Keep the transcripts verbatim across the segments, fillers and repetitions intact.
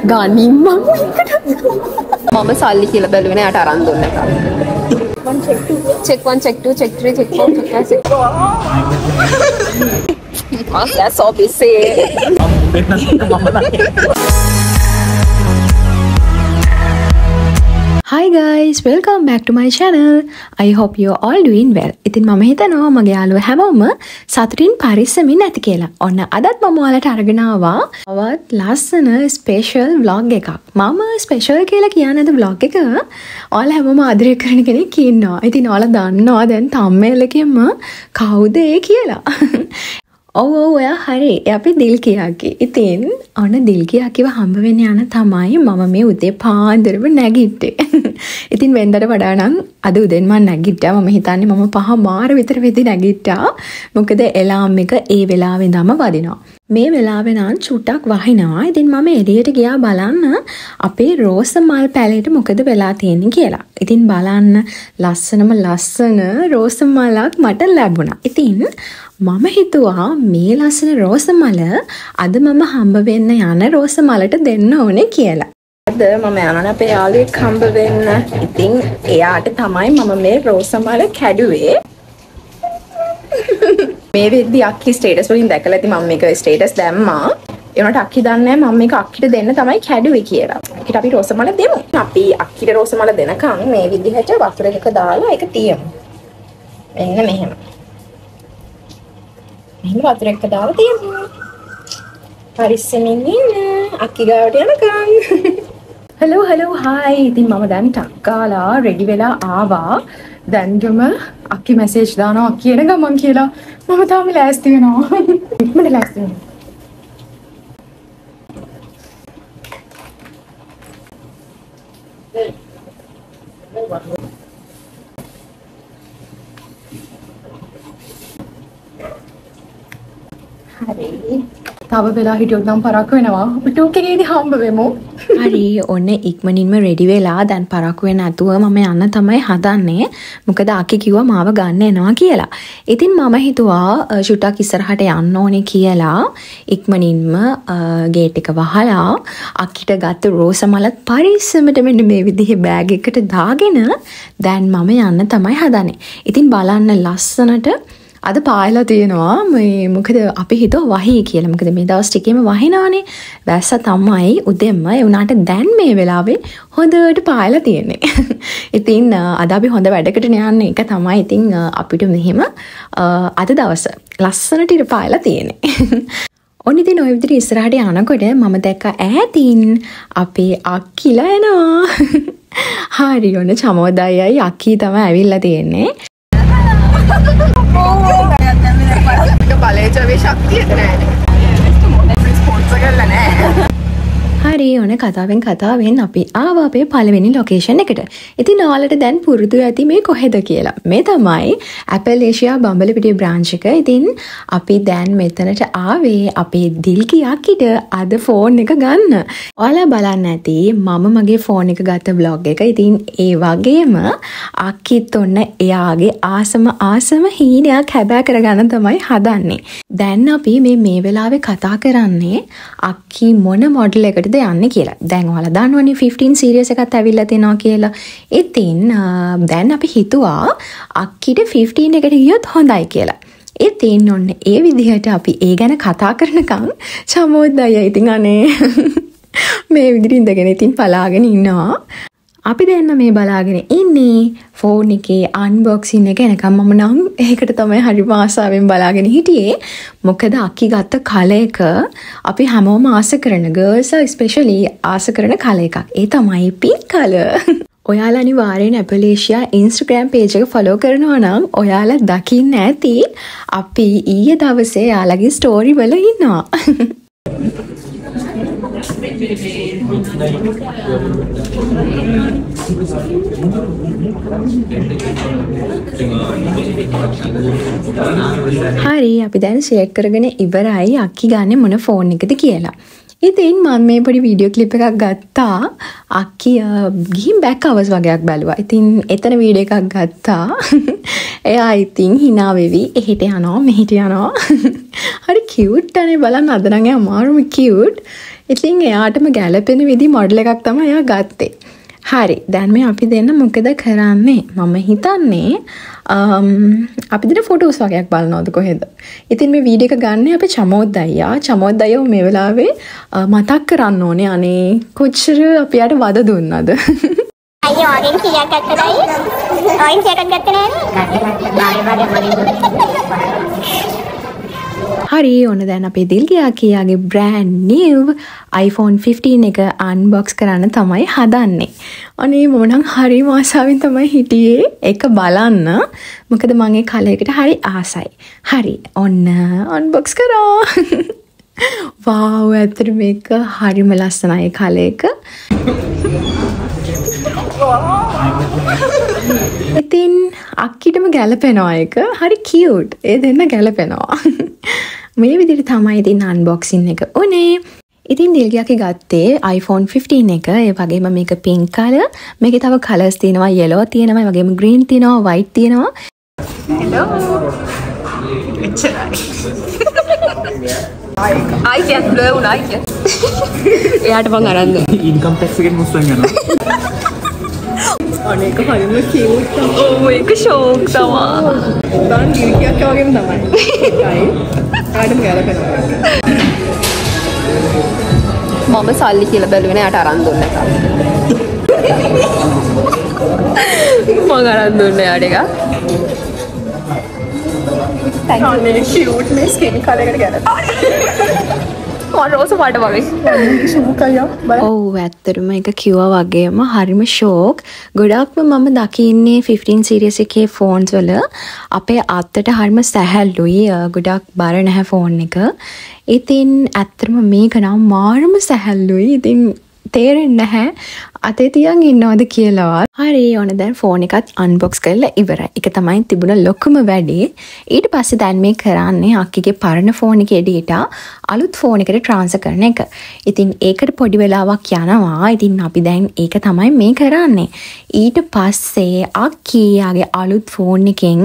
ගනින් මම මම සල්ලි කියලා බැලුවේ නෑ යට අරන් දුන්න එක. one check two check one check two check three check four check five check oh that's so busy. Hi guys, welcome back to my channel. I hope you're all doing well. ඉතින් මම හිතනවා මගේ යාළුවෝ හැමෝම සතුටින් පරිස්සමින් නැති කියලා. ඔන්න අදත් මම ඔයාලට අරගෙන ආවා අවත් ලස්සන ස්පෙෂල් vlog එකක්. මම ස්පෙෂල් කියලා කියන්නේ vlog එක ඔයාලා හැමෝම ආදරය කරන කෙනෙක් ඉන්නවා. ඉතින් ඔයාලා දන්නවා දැන් thumbnail එකෙන්ම කවුද ඒ කියලා. ඔව් ඔව් ඔයා හරි. අපි දිල්කියාගේ. ඉතින් ඔන්න දිල්කියාගේව හම්බ වෙන්න යන තමයි මම මේ උදේ පාන්දරම නැගිට්ටේ. ඉතින් වෙන්දට වඩා නම් අද උදෙන් මම නැගිට්ටා. මම හිතන්නේ මම පහ මාර විතර වෙදි නැගිට්ටා. මොකද එලාම් එක ඒ වෙලාවෙ ඉඳන්ම වදිනවා. මේ වෙලාවේ නම් චුට්ටක් වහිනවා. ඉතින් මම එළියට ගියා බලන්න අපේ රෝස මල් පැලේට මොකද වෙලා තියෙන්නේ කියලා. ඉතින් බලන්න ලස්සනම ලස්සන රෝස මලක් මට ලැබුණා. ඉතින් මම හිතුවා මේ ලස්සන රෝස මල අද මම හම්බ වෙන්න යන රෝස මලට දෙන්න ඕනේ කියලා. අද මම යනවා අපේ යාළුවෙක් හම්බ වෙන්න. ඉතින් එයාට තමයි මම මේ රෝස මල කැඩුවේ. මේ වෙද්දි අක්කි ස්ටේටස් වලින් දැකලා ඉතින් මම මේක ස්ටේටස් දැම්මා. ඒ වුණාට අක්කි දන්නේ නැහැ මම මේක අක්කිට දෙන්න තමයි කැඩුවේ කියලා. අක්කිට අපි රෝස මල දෙමු. අපි අක්කිට රෝස මල දෙනකන් මේ විදිහට වතුර එකක දාලා ඒක තියමු. එන්න මෙහෙම. මෙහෙම වතුර එකක දාලා තියමු. පරිස්සමින් ඉන්න. අක්කි ගාවට යනකම්. hello hello hi. ඉතින් මම දැන් ටක් ගාලා රෙඩි වෙලා ආවා. දැන්ගම අක්කි මැසේජ් දානවා කියන ගමන් කියලා මම තාම ලෑස්ති වෙනවා. ඉක්මනට ලෑස්ති වෙනවා. හරි. තව වෙලා හිටියොත් නම් පරක්කු වෙනවා. අපි ටෝක් එකේදී හම්බ වෙමු. හරි ඔන්න ඉක්මනින්ම රෙඩි වෙලා දැන් පරක්කු වෙන්න නැතුව මම යන්න තමයි හදන්නේ. මොකද අක්කි කිව්වා මාව ගන්න එනවා කියලා. ඉතින් මම හිතුවා ෂුටක් ඉස්සරහට යන්න ඕනේ කියලා ඉක්මනින්ම ගේට් එක වහලා අක්කිට ගත්ත රෝස මලත් පරිස්සමට මෙන්න මේ විදිහේ බෑග් එකකට දාගෙන දැන් මම යන්න තමයි හදන්නේ. ඉතින් බලන්න ලස්සනට අද පායලා තියෙනවා. මේ මොකද අපි හිතුවා වහී කියලා. මොකද මේ දවස් ටිකේම වහිනානේ. වැස්ස තමයි උදෙන්ම ඒ උනාට දැන් මේ වෙලාවේ හොඳට පායලා තියෙන්නේ. ඉතින් අද අපි හොඳ වැඩකට යන්නේ. ඒක තමයි ඉතින් අපිට මෙහෙම අද දවස ලස්සනට ඉර පායලා තියෙන්නේ. ඔන්න ඉතින් ඔය විදිහට ඉස්සරහට යනකොට මම දැක්ක ඈතින් අපේ අක්කිලා එනවා. හරි ඔන්න චමෝදයයි අක්කි තමයි ඇවිල්ලා තියෙන්නේ. බලේජවේ ශක්තිය නැහැ. හරි ඔන්න කතාවෙන් කතාවෙන් අපි ආවා අපේ පළවෙනි ලොකේෂන් එකට. ඉතින් ඔයාලට දැන් පුරුදු ඇති මේ කොහෙද කියලා. මේ තමයි ඇපලේෂියා බම්බලපිටිය බ්‍රාන්ච් එක. ඉතින් අපි දැන් මෙතනට ආවේ අපේ දිල්කියාකිට අද ෆෝන් එක ගන්න. ඔයාලා බලන්න ඇති මම මගේ ෆෝන් එක ගත්ත vlog එක. ඉතින් ඒ වගේම අක්කිත් ඔන්න එයාගේ ආසම ආසම හීනයක් හැබෑ කරගන්න තමයි හදන්නේ. දැන් අපි මේ මේ වෙලාවේ කතා කරන්නේ අක්කි මොන මොඩල් එකටද යන්නේ කියලා. දැන් ඔයාලා දන්නවනේ fifteen series එකත් ඇවිල්ලා තිනවා කියලා. ඉතින් දැන් අපි හිතුවා අක්කිට fifteen එකට ගියොත් හොඳයි කියලා. ඉතින් ඔන්න ඒ විදිහට අපි ඒ ගැන කතා කරනකම් චමෝද්දය ඉතින් අනේ මේ විදිහට ඉඳගෙන ඉතින් බලාගෙන ඉන්නවා. අපි දෙන්න මේ බලාගෙන ඉන්නේ ෆෝන් එකේ අන්බොක්සින් එක එනකම් මම නම් ඒකට තමයි හරි ආසාවෙන් බලාගෙන හිටියේ. මොකද අක්කි ගත්ත කල එක අපි හැමෝම ආස කරන ගර්ල්ස් ස්පෙෂලි ආස කරන කල එකක්. ඒ තමයි පින්ක් කලර්. ඔයාලා අනිවාර්යෙන් ඇපලේෂියා Instagram page එක follow කරනවා නම් ඔයාලා දකින්න ඇති අපි ඊයේ දවසේ යාළගේ story වල ඉන්නවා. හරි අපි දැන් ෂෙයාර් කරගෙන ඉවරයි අක්කි ගන්නේ මොන ෆෝන් එකද කියලා. ඉතින් මම මේ පොඩි වීඩියෝ ක්ලිප් එකක් ගත්තා. අක්කි ගිහින් බෑක් අවර්ස් වගේක් බැලුවා. ඉතින් එතන වීඩියෝ එකක් ගත්තා. එයා ඉතින් hina වෙවි එහෙට යනවා මෙහෙට යනවා. හරි කියුට් අනේ බලන්න අද නම් එයා මාරුම කියුට්. ඉතින් එයාටම ගැලපෙන විදි මොඩල් එකක් තමයි එයා ගත්තේ. හරි. දැන් මේ අපි දෙන්න මොකද කරන්නේ? මම හිතන්නේ අපි දෙන ෆොටෝස් වගේක් බලනවද කොහෙද? ඉතින් මේ වීඩියෝ එක ගන්න අපේ චමෝත් අයියා. චමෝත් අයියා මේ වෙලාවේ මතක් කරන්න ඕනේ අනේ කොච්චර අපි යාට වද දුන්නද? අයියෝ ආගෙන් කීයක් ගත්තදයි? ඔයින් කීයක් ගත්තේ නෑනේ? හරි ඕන දැන් අපේ දිල්ගියා කියාගේ brand new iPhone fifteen එක unbox කරන්න තමයි හදන්නේ. අනේ මම නම් හරි ආසාවෙන් තමයි හිටියේ ඒක බලන්න. මොකද මම ඒ කලයකට හරි ආසයි. හරි ඔන්න unbox කරා. wow ඇත්තට මේක හරිම ලස්සනයි කලයක. ඉතින් අක්කිටම ගැලපෙනවා එක. හරි cute. ඒ දෙන්න ගැලපෙනවා. මේ විදිහට තමයි ඉතින් අන්බොක්සින් එක උනේ. ඉතින් දිල්ගියාගේ ගත්තේ iPhone fifteen එක. ඒ වගේම මේක pink color. මේකේ තව colors තියෙනවා yellow තියෙනවා, ඒ වගේම green තියෙනවා, white තියෙනවා. hello. එච්චරයි. I can't blur උනා I can't. එයාට මං අරන් දුන්නා. ඉන්කම් ටැක්ස් එකෙන් මුස්සන් යනවා. අනේ ඒක හරිම cute තමයි. ඔව් ඒක ෂෝක් තමයි. දැන් දිල්ගියාට වගේම තමයි. ඒකයි. ආඩම් ගැලපෙනවා. මම සල්ලි කියලා බැලුවේ නෑ යට අරන් දුන්න එක. මම අරන් දුන්නේ යාට එක. thank you. අනේ cute මේ skin color එකට ගැලපෙනවා. මම රෝස පාට වගේ. ඔව් ඇත්තටම ඒක කිව්වා වගේම හරිම ෂෝක්. ගොඩක්ම මම දකින්නේ fifteen series එකේ phones වල අපේ අතට හරිම සැහැල්ලුයි. ගොඩක් බර නැහැ phone එක. ඉතින් ඇත්තටම මේක නම් මාරම සැහැල්ලුයි. ඉතින් තේරෙන්නේ නැහැ අතේ තියන් ඉන්නවද කියලාවත්. හරි ඕන දැන් ෆෝන් එකත් අන්බොක්ස් කරලා ඉවරයි. ඒක තමයි තිබුණ ලොකුම වැඩේ. ඊට පස්සේ දැන් මේ කරන්නේ අක්කිගේ පරණ ෆෝන් එකේ data අලුත් ෆෝන් එකට ට්‍රාන්ස්ෆර් කරන එක. ඉතින් ඒකට පොඩි වෙලාවක් යනවා. ඉතින් අපි දැන් ඒක තමයි මේ කරන්නේ. ඊට පස්සේ අක්කියාගේ අලුත් ෆෝන් එකෙන්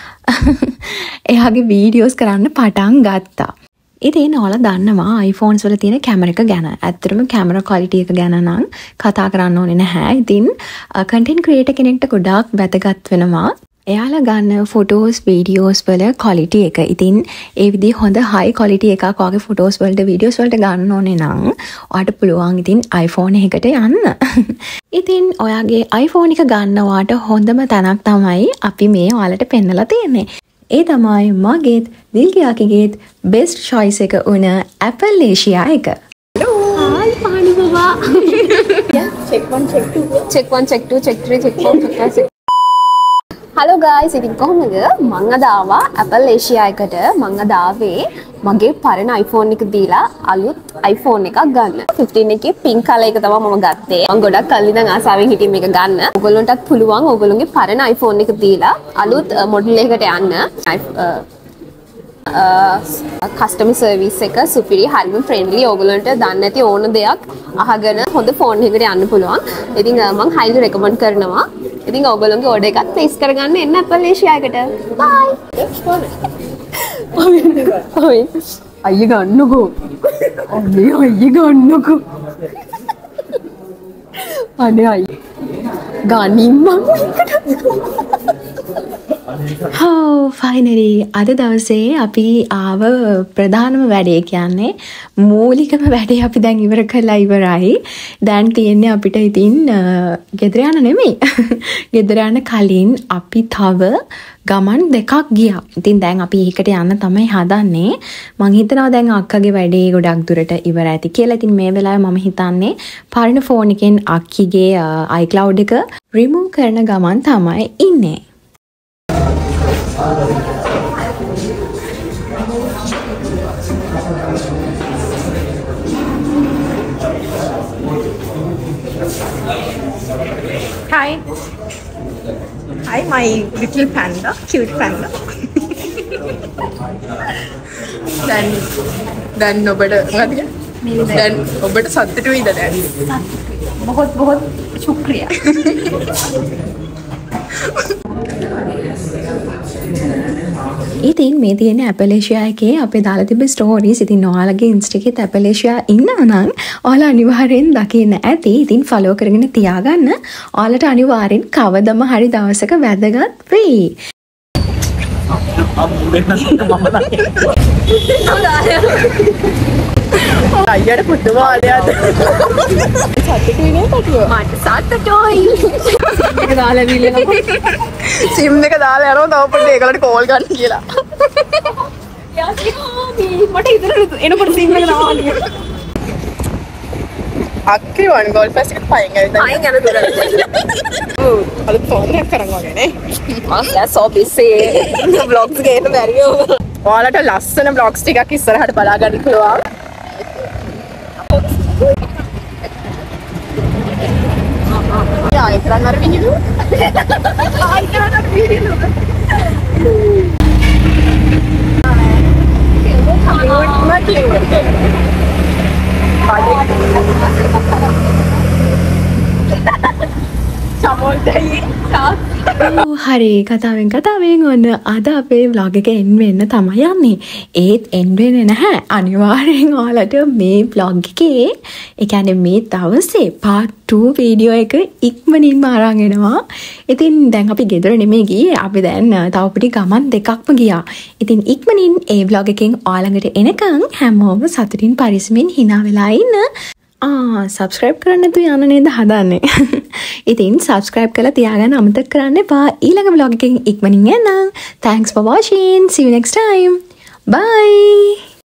එයාගේ වීඩියෝස් කරන්න පටන් ගත්තා. ඉතින් ඔයාලා දන්නවා iPhones වල තියෙන කැමරා එක ගැන. ඇත්තටම කැමරා quality එක ගැන නම් කතා කරන්න ඕනේ නැහැ. ඉතින් content creator කෙනෙක්ට ගොඩාක් වැදගත් වෙනවා එයාලා ගන්න photos videos වල quality එක. ඉතින් ඒ විදිහ හොඳ high quality එකක් ඔයාගේ photos වලට videos වලට ගන්න ඕනේ නම් ඔයාට පුළුවන් ඉතින් iPhone එකකට යන්න. ඉතින් ඔයාගේ iPhone එක ගන්නවාට හොඳම තැනක් තමයි අපි මේ ඔයාලට පෙන්නලා තියෙන්නේ. ඒ තමයි මගේත් දිල්ගියාගේත් best choice එක උන Apple Asia එක. Hello. Hi Pani Baba. Yeah, check one, check two. check one, check two, check three, check four, check five, check. Hello guys, ඉතින් කොහොමද? මම අද ආවා Apple Asia එකට. මම අද ආවේ මගේ පරණ iPhone එක දීලා අලුත් iPhone එකක් ගන්න. fifteen එකේ pink color එක තමයි මම ගත්තේ. මම ගොඩක් කල් ඉඳන් ආසාවෙන් හිටියේ මේක ගන්න. ඔයගොල්ලන්ටත් පුළුවන් ඔයගොල්ලන්ගේ පරණ iPhone එක දීලා අලුත් මොඩල් එකකට යන්න. කස්ටමර් සර්විස් එක සුපිරි හරිම ෆ්‍රෙන්ඩ්ලි. ඔයගොල්ලන්ට දන්නේ නැති ඕන දෙයක් අහගෙන හොඳ ෆෝන් එකකට යන්න පුළුවන්. ඉතින් මම highly recommend කරනවා. ඉතින් ඔයගොල්ලන්ගේ order එකත් place කරගන්න එන්න Apple Asia එකට. bye. ඔය අයිය ගන්නකෝ. අනේ අයිය ගන්නකෝ. අනේ අයිය ගනින් මම හෝ ෆයිනලි අද දවසේ අපි ආව ප්‍රධානම වැඩේ කියන්නේ මූලිකම වැඩේ අපි දැන් ඉවර කළා ඉවරයි. දැන් තියෙන්නේ අපිට ඉතින් ගෙදර යන්න නෙමෙයි. ගෙදර යන්න කලින් අපි තව ගමන් දෙකක් ගියා. ඉතින් දැන් අපි ඒකට යන්න තමයි හදන්නේ. මං හිතනවා දැන් අක්කගේ වැඩේ ගොඩක් දුරට ඉවර ඇති කියලා. ඉතින් මේ වෙලාවේ මම හිතන්නේ පරණ ෆෝන් එකෙන් අක්කිගේ iCloud එක remove කරන ගමන් තමයි ඉන්නේ. Hi. Hi, my little panda, cute panda. Dan, dan nobody, what dia? Dan nobody සතුටු වෙයිද දැන්? बहुत बहुत शुक्रिया. ඉතින් මේ තියෙන ඇපලේෂියා එකේ අපේ දාලා තිබ්බ ස්ටෝරීස්. ඉතින් ඔයාලගේ ඉන්ස්ටා එකේ ඇපලේෂියා ඉන්නවා නම් ඔයාලා අනිවාර්යෙන් දකින්න ඇති. ඉතින් ෆලෝ කරගෙන තියාගන්න. ඔයාලට අනිවාර්යෙන් කවදම හරි දවසක වැදගත් වෙයි. අයියට පුදුම ආලයක්ද සතුටුයි නේ කටුව මට සතුටුයි එක දාලා දීලා සිම් එක දාලා යනවා තව පොඩ්ඩක් ඒකට කෝල් ගන්න කියලා යාසිකෝමි මට ඉතර එනකොට සිම් එක දාලා අක්කේ වන් ගෝල් ෆෙස්ට් එකට පයින් ඇවිත් පයින් යන දුර ඔව් අද ෆෝන් එක කරන් වගේ නේ මස් so busy vlogs ගේන්න බැරියෝ ඔයාලට ලස්සන vlogs ටිකක් ඉස්සරහට බලා ගන්න පුළුවන් Ya, ekran var video. Ekran var video. හරි කතාවෙන් කතාවෙන් ඔන්න අද අපේ vlog එක end වෙන්න තමයි යන්නේ. ඒත් end වෙන්නේ නැහැ. අනිවාර්යෙන් ඔයාලට මේ vlog එකේ ඒ කියන්නේ මේ දවසේ part two වීඩියෝ එක ඉක්මනින්ම අරන් එනවා. ඉතින් දැන් අපි ගෙදර නෙමෙයි ගියේ. අපි දැන් තව පිටි ගමන් දෙකක්ම ගියා. ඉතින් ඉක්මනින් ඒ vlog එකෙන් ඔයාලඟට එනකන් හැමෝම සතුටින් පරිස්සමින් hina වෙලා ඉන්න. ආ සබස්ක්‍රයිබ් කරන්න නැතුව යන්න නේද හදන්නේ. ඉතින් සබස්ක්‍රයිබ් කරලා තියාගන්න අමතක කරන්න එපා. ඊළඟ vlog එකකින් ඉක්මනින් එන්නම්. Thanks for watching. See you next time. Bye.